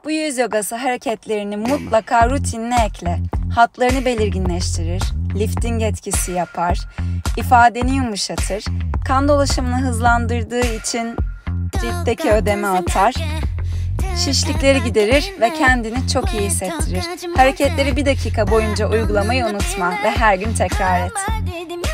Bu yüz yogası hareketlerini mutlaka rutinine ekle. Hatlarını belirginleştirir, lifting etkisi yapar, ifadeni yumuşatır, kan dolaşımını hızlandırdığı için ciltteki ödemi atar, şişlikleri giderir ve kendini çok iyi hissettirir. Hareketleri 1 dakika boyunca uygulamayı unutma ve her gün tekrar et.